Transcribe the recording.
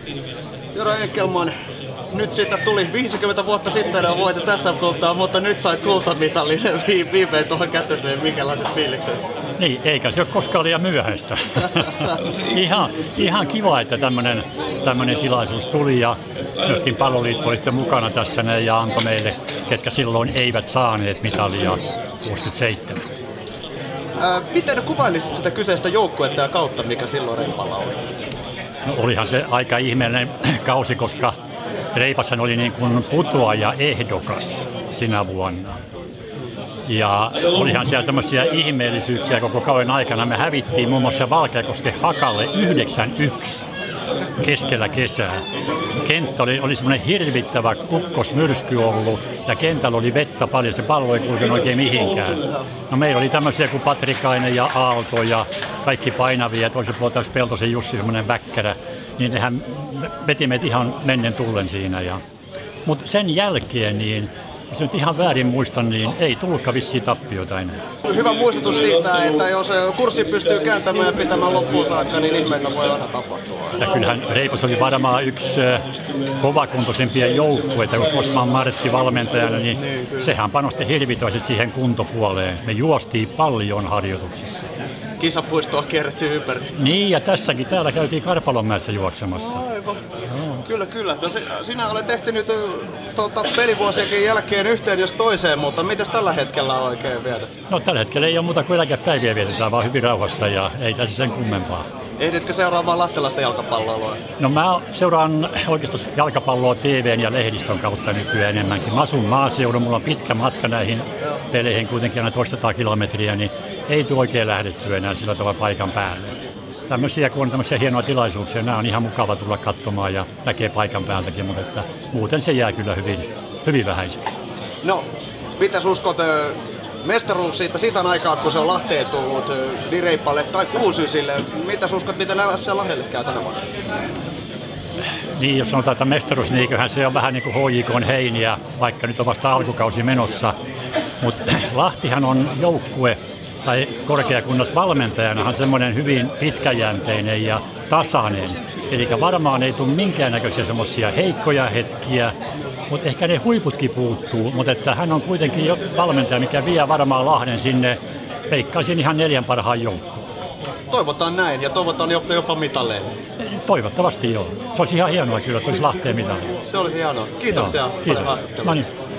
Jura Enkelman, nyt siitä tuli 50 vuotta sitten ja voitit tässä kultaa, mutta nyt sait kultamitalin viimein tuohon kätöseen. Minkälaiset fiilikset? Niin, eikä se ole koskaan liian myöhäistä. ihan kiva, että tämmöinen tilaisuus tuli ja myöskin Palloliitto oli sitten mukana tässä ja antoi meille, ketkä silloin eivät saaneet mitalia 67. Miten kuvailisit sitä kyseistä joukkuetta ja kautta, mikä silloin Reipalla oli? No, olihan se aika ihmeellinen kausi, koska Reipashan oli niin kuin putoaja ehdokas sinä vuonna. Ja olihan siellä tämmöisiä ihmeellisyyksiä koko kauden aikana. Me hävittiin muun muassa Valkeakosken Hakalle 9-1 keskellä kesää. Kenttä oli semmoinen hirvittävä kukkosmyrsky ollut ja kentällä oli vettä paljon, se pallo ei kulkenut oikein mihinkään. No, meillä oli tämmöisiä kuin Patrikainen ja Aalto ja kaikki painavia, ja toisella puolella taas Peltosen Jussi, semmoinen väkkärä, niin nehän veti meitä ihan mennen tullen siinä. Mutta sen jälkeen, niin jos nyt ihan väärin muistan, niin ei tullutkaan vissiin tappioita enää. Hyvä muistutus siitä, että jos kurssi pystyy kääntämään ja pitämään loppuun saakka, niin ihmeitä voi aina tapahtua. Ja kyllähän Reipas oli varmaan yksi kovakuntoisempia joukkueita, kun Kosman Martti valmentajana, niin sehän panosti hirvittävästi siihen kuntopuoleen. Me juostiin paljon harjoituksissa. Kisapuistoa kierrettiin ympäri. Niin, ja täällä käytiin Karpalonmäessä juoksemassa. Aivan. Kyllä. No, sinä olet ehtinyt pelivuosienkin jälkeen yhteen jos toiseen, mutta mitäs tällä hetkellä oikein vietä? No, tällä hetkellä ei ole muuta kuin eläkepäiviä vietetään, vaan hyvin rauhassa ja ei tässä sen kummempaa. Ehditkö seuraamaan lahtelaista jalkapalloa? No, mä seuraan oikeastaan jalkapalloa TV:n ja lehdistön kautta nykyään enemmänkin. Mä asun maaseudulla, mulla on pitkä matka näihin peleihin, kuitenkin aina 200 kilometriä, niin ei tule oikein lähdettyä enää sillä tavalla paikan päälle. Tämmöisiä, kun on tämmöisiä hienoja tilaisuuksia, nämä on ihan mukava tulla katsomaan ja näkee paikan päältäkin, mutta että muuten se jää kyllä hyvin vähäiseksi. No, mitäs uskot mestaruus siitä aikaa, kun se on Lahteen tullut Reipalle tai Kuusysille? Mitäs uskot, miten se Lahdelle käy tänä vuonna? Niin, jos sanotaan, että mestaruus, niin kyllähän se on vähän niin kuin HJK:n heiniä, vaikka nyt on vasta alkukausi menossa. Mutta Lahtihan on joukkue, tai korkeakunnassa valmentajanahan semmoinen hyvin pitkäjänteinen ja tasainen. Eli varmaan ei tule minkäännäköisiä semmoisia heikkoja hetkiä, mutta ehkä ne huiputkin puuttuu. Mutta että hän on kuitenkin jo valmentaja, mikä vie varmaan Lahden sinne, veikkaisin ihan 4 parhaan joukkoon. Toivotaan näin ja toivotaan jopa mitalleen. Toivottavasti joo. Se olisi ihan hienoa kyllä, että olisi Lahteen mitalleen. Se olisi hienoa. Kiitoksia. Kiitos. No niin.